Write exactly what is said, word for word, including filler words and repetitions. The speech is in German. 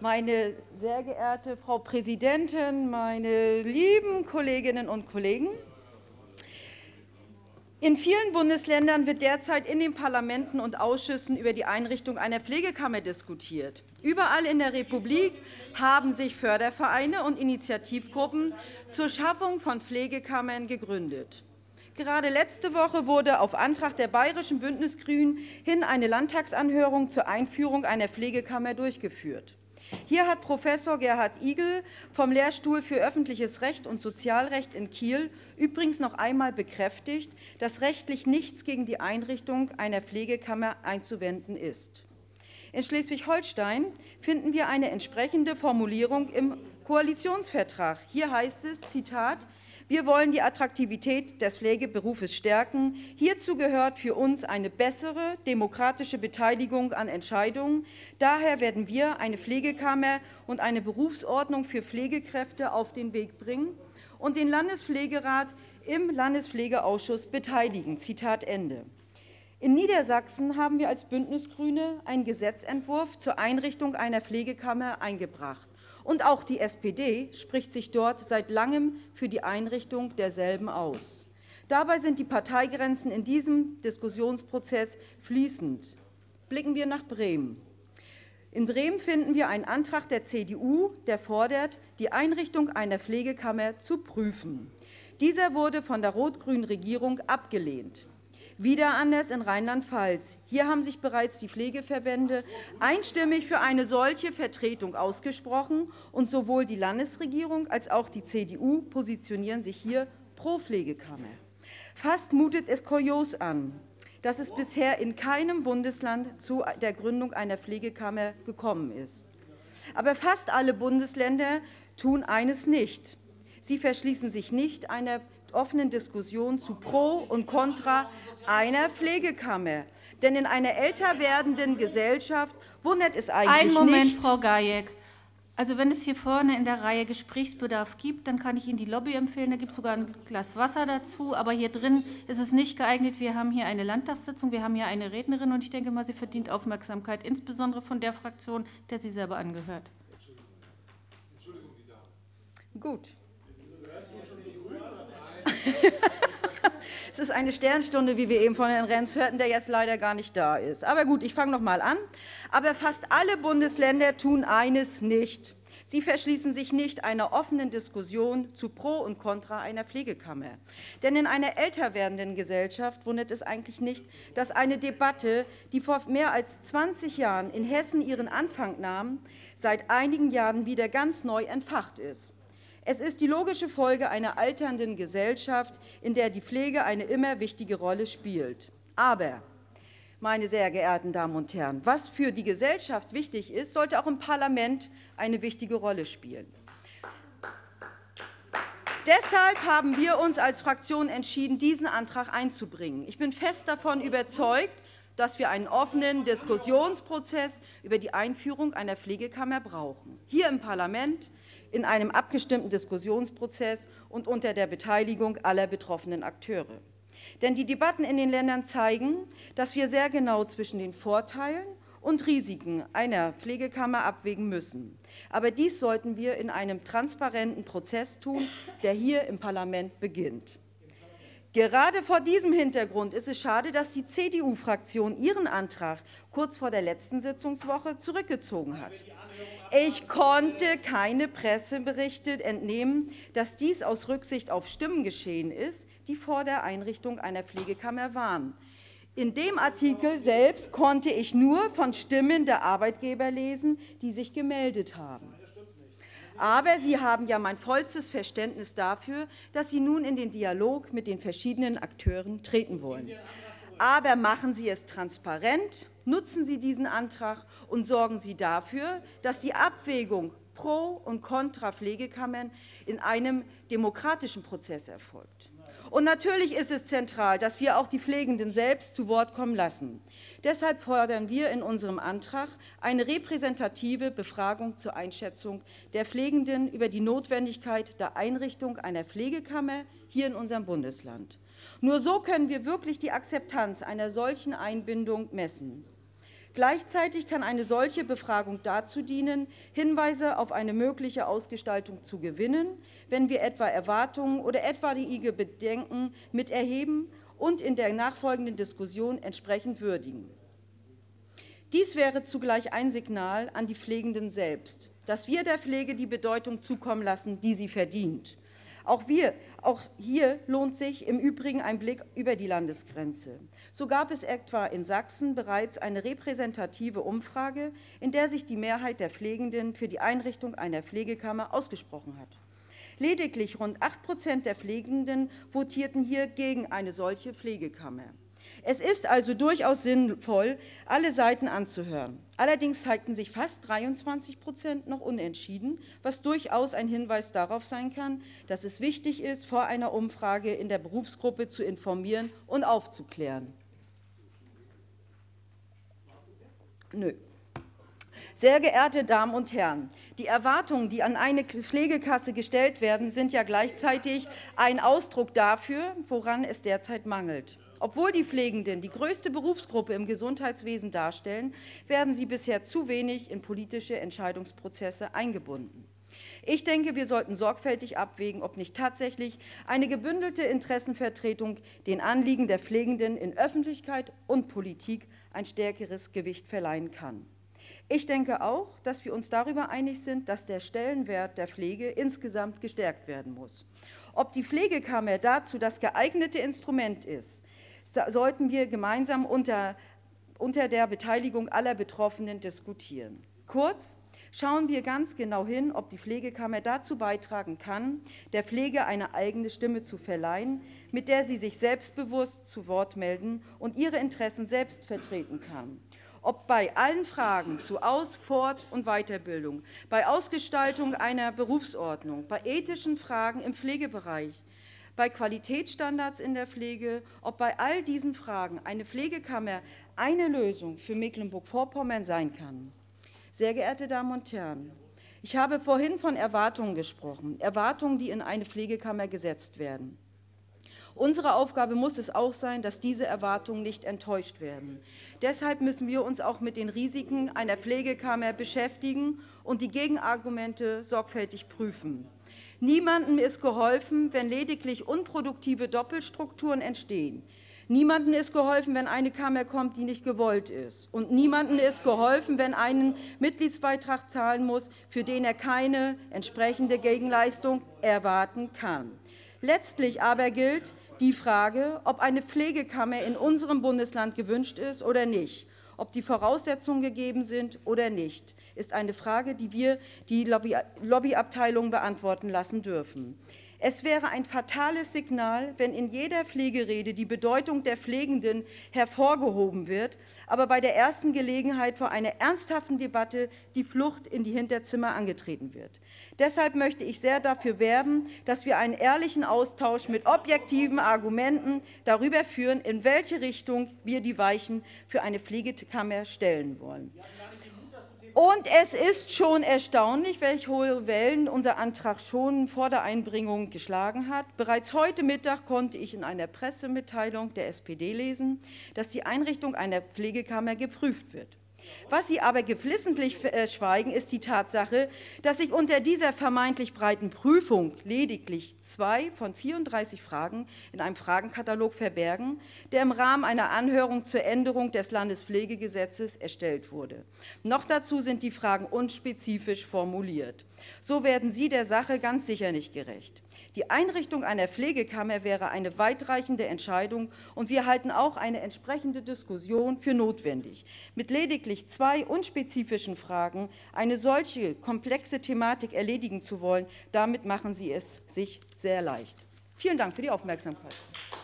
Meine sehr geehrte Frau Präsidentin, meine lieben Kolleginnen und Kollegen! In vielen Bundesländern wird derzeit in den Parlamenten und Ausschüssen über die Einrichtung einer Pflegekammer diskutiert. Überall in der Republik haben sich Fördervereine und Initiativgruppen zur Schaffung von Pflegekammern gegründet. Gerade letzte Woche wurde auf Antrag der bayerischen Bündnisgrünen hin eine Landtagsanhörung zur Einführung einer Pflegekammer durchgeführt. Hier hat Professor Gerhard Igel vom Lehrstuhl für öffentliches Recht und Sozialrecht in Kiel übrigens noch einmal bekräftigt, dass rechtlich nichts gegen die Einrichtung einer Pflegekammer einzuwenden ist. In Schleswig-Holstein finden wir eine entsprechende Formulierung im Koalitionsvertrag. Hier heißt es, Zitat, wir wollen die Attraktivität des Pflegeberufes stärken. Hierzu gehört für uns eine bessere demokratische Beteiligung an Entscheidungen. Daher werden wir eine Pflegekammer und eine Berufsordnung für Pflegekräfte auf den Weg bringen und den Landespflegerat im Landespflegeausschuss beteiligen. Zitat Ende. In Niedersachsen haben wir als Bündnisgrüne einen Gesetzentwurf zur Einrichtung einer Pflegekammer eingebracht. Und auch die S P D spricht sich dort seit langem für die Einrichtung derselben aus. Dabei sind die Parteigrenzen in diesem Diskussionsprozess fließend. Blicken wir nach Bremen. In Bremen finden wir einen Antrag der C D U, der fordert, die Einrichtung einer Pflegekammer zu prüfen. Dieser wurde von der rot-grünen Regierung abgelehnt. Wieder anders in Rheinland-Pfalz. Hier haben sich bereits die Pflegeverbände einstimmig für eine solche Vertretung ausgesprochen, und sowohl die Landesregierung als auch die C D U positionieren sich hier pro Pflegekammer. Fast mutet es kurios an, dass es bisher in keinem Bundesland zu der Gründung einer Pflegekammer gekommen ist. Aber fast alle Bundesländer tun eines nicht. Sie verschließen sich nicht einer offenen Diskussion zu Pro und Contra einer Pflegekammer. Denn in einer älter werdenden Gesellschaft wundert es eigentlich nicht. Einen Moment, Frau Gajek. Also wenn es hier vorne in der Reihe Gesprächsbedarf gibt, dann kann ich Ihnen die Lobby empfehlen. Da gibt es sogar ein Glas Wasser dazu. Aber hier drin ist es nicht geeignet. Wir haben hier eine Landtagssitzung, wir haben hier eine Rednerin, und ich denke mal, sie verdient Aufmerksamkeit, insbesondere von der Fraktion, der sie selber angehört. Entschuldigung, die Dame. Gut. Es ist eine Sternstunde, wie wir eben von Herrn Renz hörten, der jetzt leider gar nicht da ist. Aber gut, ich fange noch mal an. Aber fast alle Bundesländer tun eines nicht. Sie verschließen sich nicht einer offenen Diskussion zu Pro und Contra einer Pflegekammer. Denn in einer älter werdenden Gesellschaft wundert es eigentlich nicht, dass eine Debatte, die vor mehr als zwanzig Jahren in Hessen ihren Anfang nahm, seit einigen Jahren wieder ganz neu entfacht ist. Es ist die logische Folge einer alternden Gesellschaft, in der die Pflege eine immer wichtige Rolle spielt. Aber, meine sehr geehrten Damen und Herren, was für die Gesellschaft wichtig ist, sollte auch im Parlament eine wichtige Rolle spielen. Deshalb haben wir uns als Fraktion entschieden, diesen Antrag einzubringen. Ich bin fest davon überzeugt, dass wir einen offenen Diskussionsprozess über die Einführung einer Pflegekammer brauchen. Hier im Parlament, in einem abgestimmten Diskussionsprozess und unter der Beteiligung aller betroffenen Akteure. Denn die Debatten in den Ländern zeigen, dass wir sehr genau zwischen den Vorteilen und Risiken einer Pflegekammer abwägen müssen. Aber dies sollten wir in einem transparenten Prozess tun, der hier im Parlament beginnt. Gerade vor diesem Hintergrund ist es schade, dass die C D U-Fraktion ihren Antrag kurz vor der letzten Sitzungswoche zurückgezogen hat. Ich konnte keine Presseberichte entnehmen, dass dies aus Rücksicht auf Stimmen geschehen ist, die vor der Einrichtung einer Pflegekammer waren. In dem Artikel selbst konnte ich nur von Stimmen der Arbeitgeber lesen, die sich gemeldet haben. Aber Sie haben ja mein vollstes Verständnis dafür, dass Sie nun in den Dialog mit den verschiedenen Akteuren treten wollen. Aber machen Sie es transparent, nutzen Sie diesen Antrag und sorgen Sie dafür, dass die Abwägung pro und contra Pflegekammern in einem demokratischen Prozess erfolgt. Und natürlich ist es zentral, dass wir auch die Pflegenden selbst zu Wort kommen lassen. Deshalb fordern wir in unserem Antrag eine repräsentative Befragung zur Einschätzung der Pflegenden über die Notwendigkeit der Einrichtung einer Pflegekammer hier in unserem Bundesland. Nur so können wir wirklich die Akzeptanz einer solchen Einbindung messen. Gleichzeitig kann eine solche Befragung dazu dienen, Hinweise auf eine mögliche Ausgestaltung zu gewinnen, wenn wir etwa Erwartungen oder etwaige Bedenken mit erheben und in der nachfolgenden Diskussion entsprechend würdigen. Dies wäre zugleich ein Signal an die Pflegenden selbst, dass wir der Pflege die Bedeutung zukommen lassen, die sie verdient. Auch, wir, auch hier lohnt sich im Übrigen ein Blick über die Landesgrenze. So gab es etwa in Sachsen bereits eine repräsentative Umfrage, in der sich die Mehrheit der Pflegenden für die Einrichtung einer Pflegekammer ausgesprochen hat. Lediglich rund acht Prozent der Pflegenden votierten hier gegen eine solche Pflegekammer. Es ist also durchaus sinnvoll, alle Seiten anzuhören. Allerdings zeigten sich fast dreiundzwanzig Prozent noch unentschieden, was durchaus ein Hinweis darauf sein kann, dass es wichtig ist, vor einer Umfrage in der Berufsgruppe zu informieren und aufzuklären. Nö. Sehr geehrte Damen und Herren, die Erwartungen, die an eine Pflegekasse gestellt werden, sind ja gleichzeitig ein Ausdruck dafür, woran es derzeit mangelt. Obwohl die Pflegenden die größte Berufsgruppe im Gesundheitswesen darstellen, werden sie bisher zu wenig in politische Entscheidungsprozesse eingebunden. Ich denke, wir sollten sorgfältig abwägen, ob nicht tatsächlich eine gebündelte Interessenvertretung den Anliegen der Pflegenden in Öffentlichkeit und Politik ein stärkeres Gewicht verleihen kann. Ich denke auch, dass wir uns darüber einig sind, dass der Stellenwert der Pflege insgesamt gestärkt werden muss. Ob die Pflegekammer dazu das geeignete Instrument ist, sollten wir gemeinsam unter, unter der Beteiligung aller Betroffenen diskutieren. Kurz, schauen wir ganz genau hin, ob die Pflegekammer dazu beitragen kann, der Pflege eine eigene Stimme zu verleihen, mit der sie sich selbstbewusst zu Wort melden und ihre Interessen selbst vertreten kann. Ob bei allen Fragen zu Aus-, Fort- und Weiterbildung, bei Ausgestaltung einer Berufsordnung, bei ethischen Fragen im Pflegebereich, bei Qualitätsstandards in der Pflege, ob bei all diesen Fragen eine Pflegekammer eine Lösung für Mecklenburg-Vorpommern sein kann. Sehr geehrte Damen und Herren, ich habe vorhin von Erwartungen gesprochen, Erwartungen, die in eine Pflegekammer gesetzt werden. Unsere Aufgabe muss es auch sein, dass diese Erwartungen nicht enttäuscht werden. Deshalb müssen wir uns auch mit den Risiken einer Pflegekammer beschäftigen und die Gegenargumente sorgfältig prüfen. Niemandem ist geholfen, wenn lediglich unproduktive Doppelstrukturen entstehen. Niemandem ist geholfen, wenn eine Kammer kommt, die nicht gewollt ist. Und niemandem ist geholfen, wenn einen Mitgliedsbeitrag zahlen muss, für den er keine entsprechende Gegenleistung erwarten kann. Letztlich aber gilt die Frage, ob eine Pflegekammer in unserem Bundesland gewünscht ist oder nicht, ob die Voraussetzungen gegeben sind oder nicht, ist eine Frage, die wir die Lobby- Lobbyabteilung beantworten lassen dürfen. Es wäre ein fatales Signal, wenn in jeder Pflegerede die Bedeutung der Pflegenden hervorgehoben wird, aber bei der ersten Gelegenheit vor einer ernsthaften Debatte die Flucht in die Hinterzimmer angetreten wird. Deshalb möchte ich sehr dafür werben, dass wir einen ehrlichen Austausch mit objektiven Argumenten darüber führen, in welche Richtung wir die Weichen für eine Pflegekammer stellen wollen. Und es ist schon erstaunlich, welche hohe Wellen unser Antrag schon vor der Einbringung geschlagen hat. Bereits heute Mittag konnte ich in einer Pressemitteilung der S P D lesen, dass die Einrichtung einer Pflegekammer geprüft wird. Was Sie aber geflissentlich schweigen, ist die Tatsache, dass sich unter dieser vermeintlich breiten Prüfung lediglich zwei von vierunddreißig Fragen in einem Fragenkatalog verbergen, der im Rahmen einer Anhörung zur Änderung des Landespflegegesetzes erstellt wurde. Noch dazu sind die Fragen unspezifisch formuliert. So werden Sie der Sache ganz sicher nicht gerecht. Die Einrichtung einer Pflegekammer wäre eine weitreichende Entscheidung, und wir halten auch eine entsprechende Diskussion für notwendig. Mit lediglich zwei unspezifischen Fragen eine solche komplexe Thematik erledigen zu wollen, damit machen Sie es sich sehr leicht. Vielen Dank für die Aufmerksamkeit.